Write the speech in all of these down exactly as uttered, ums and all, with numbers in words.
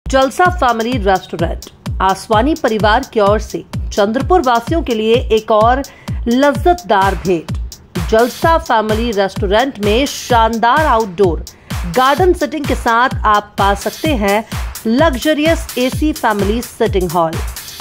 जलसा family restaurant Aswani परिवार की ओर से चंद्रपुर वासियों के लिए एक और लज्जतदार भेंट। जलसा फैमिली रेस्टोरेंट में शानदार आउटडोर गार्डन सेटिंग के साथ आप पा सकते हैं luxurious AC family sitting hall.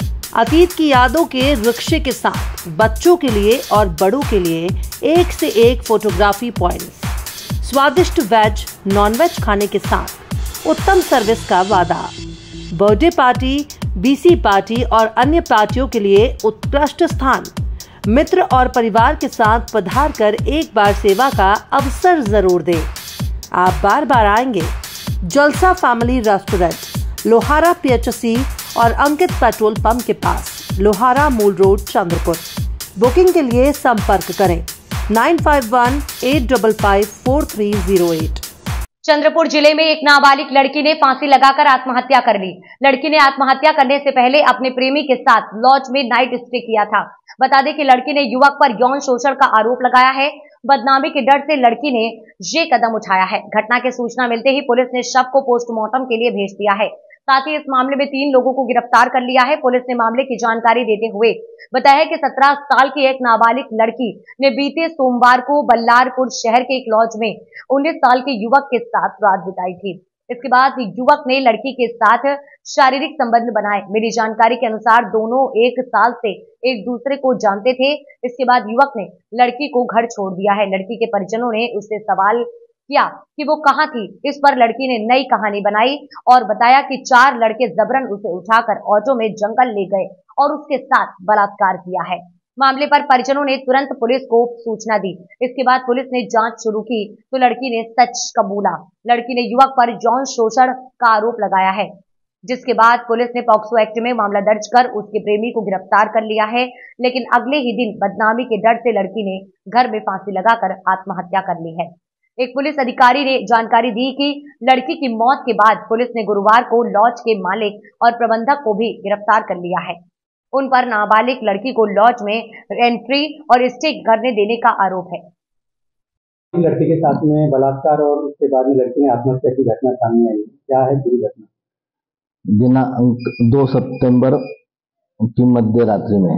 अतीत की यादों के रिक्शे के साथ बच्चों के लिए और बड़ों के लिए एक से एक फोटोग्राफी पॉइंट्स, स्वादिष्ट वेज नॉन वेज खाने के साथ उत्तम सर्विस का वादा, बर्थडे पार्टी, बीसी पार्टी और अन्य पार्टियों के लिए उत्कृष्ट स्थान। मित्र और परिवार के साथ पधार कर एक बार सेवा का अवसर जरूर दें। आप बार बार आएंगे। जलसा फैमिली रेस्टोरेंट, लोहारा पीएचसी और अंकित पेट्रोल पंप के पास, लोहारा मूल रोड, चंद्रपुर। बुकिंग के लिए संपर्क करें nine five one eight five five four three zero eight. Chandrapur जिले में एक नाबालिग लड़की ने फांसी लगाकर आत्महत्या कर ली। लड़की ने आत्महत्या करने से पहले अपने प्रेमी के साथ लॉज में नाइट स्टे किया था। बता दें कि लड़की ने युवक पर यौन शोषण का आरोप लगाया है। बदनामी के डर से लड़की ने ये कदम उठाया है। घटना की सूचना मिलते ही पुलिस ने शव को पोस्टमार्टम के लिए भेज दिया है। साथ ही इस मामले में तीन लोगों को गिरफ्तार कर लिया है। पुलिस ने मामले की जानकारी देते हुए बताया कि सत्रह साल की एक नाबालिग लड़की ने बीते सोमवार को बल्लारपुर शहर के एक लॉज में उन्नीस साल के युवक के साथ रात बिताई थी। इसके बाद युवक ने लड़की के साथ शारीरिक संबंध बनाए। मिली जानकारी के अनुसार दोनों एक साल से एक दूसरे को जानते थे। इसके बाद युवक ने लड़की को घर छोड़ दिया है। लड़की के परिजनों ने उससे सवाल किया कि वो कहां थी। इस पर लड़की ने नई कहानी बनाई और बताया कि चार लड़के जबरन उसे उठाकर ऑटो में जंगल ले गए और उसके साथ बलात्कार किया है। मामले पर परिजनों ने तुरंत पुलिस को सूचना दी। इसके बाद पुलिस ने जांच शुरू की तो लड़की ने सच कबूला। लड़की ने युवक पर यौन शोषण का आरोप लगाया है, जिसके बाद पुलिस ने पॉक्सो एक्ट में मामला दर्ज कर उसके प्रेमी को गिरफ्तार कर लिया है। लेकिन अगले ही दिन बदनामी के डर से लड़की ने घर में फांसी लगाकर आत्महत्या कर ली है। एक पुलिस अधिकारी ने जानकारी दी कि लड़की की मौत के बाद पुलिस ने गुरुवार को लॉज के मालिक और प्रबंधक को भी गिरफ्तार कर लिया है। उन पर नाबालिग लड़की को लॉज में एंट्री और स्टे करने देने का आरोप है। लड़की के साथ में बलात्कार और उसके बाद में लड़की ने आत्महत्या की घटना सामने आई, क्या है पूरी घटना? दिनांक दो सितंबर की मध्य रात्रि में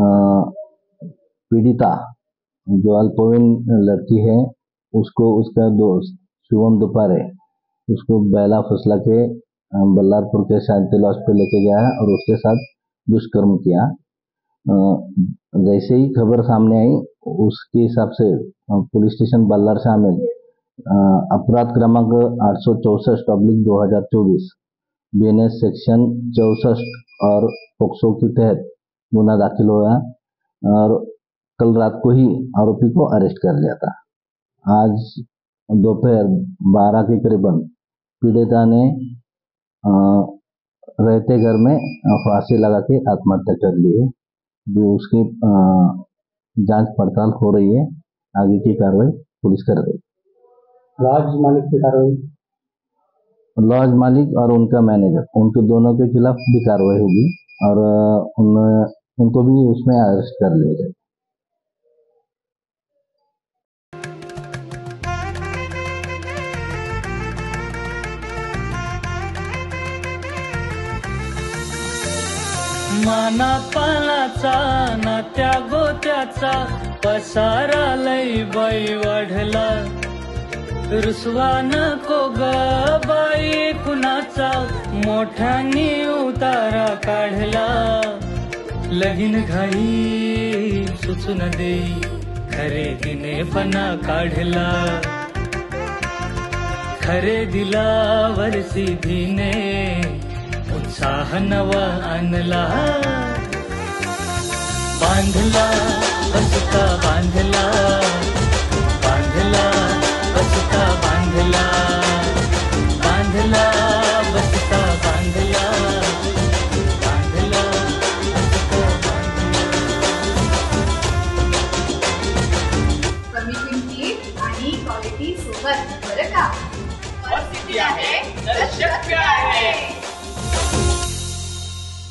पीड़िता जो अल्पवयीन लड़की है उसको उसका दोस्त शिवम दोपहरे उसको बैला फुसला के बल्लारपुर के शांति लॉज पे लेके गया और उसके साथ दुष्कर्म किया। जैसे ही खबर सामने आई उसके हिसाब से पुलिस स्टेशन बल्लार शामिल अपराध क्रमांक आठ सौ चौसठ ऑब्लिक दो हजार चौबीस बीएनएस सेक्शन चौसठ और पोक्सो के तहत गुना दाखिल हुआ और कल रात को ही आरोपी को अरेस्ट कर लिया था। आज दोपहर बारह के करीबन पीड़िता ने आ, रहते घर में फांसी लगा के आत्महत्या कर ली है। जो उसकी आ, जांच पड़ताल हो रही है। आगे की कार्रवाई पुलिस कर रही है। लॉज मालिक की कार्रवाई, लॉज मालिक और उनका मैनेजर उनके दोनों के खिलाफ भी कार्रवाई होगी और उन, उनको भी उसमें अरेस्ट कर लिया जाएगा। माना पानाचा नात्या गोत्याचा पसारा लई बाई वाढला। रुसवा नको ग बाई कुणाचा मोठ्यानी उतारा काढला। लगीन घाई सुचून देई खरेदीने पणा काढला। खरेदीला वरसी धीने उत्साह नवा आणला। बांधला बसता बांधला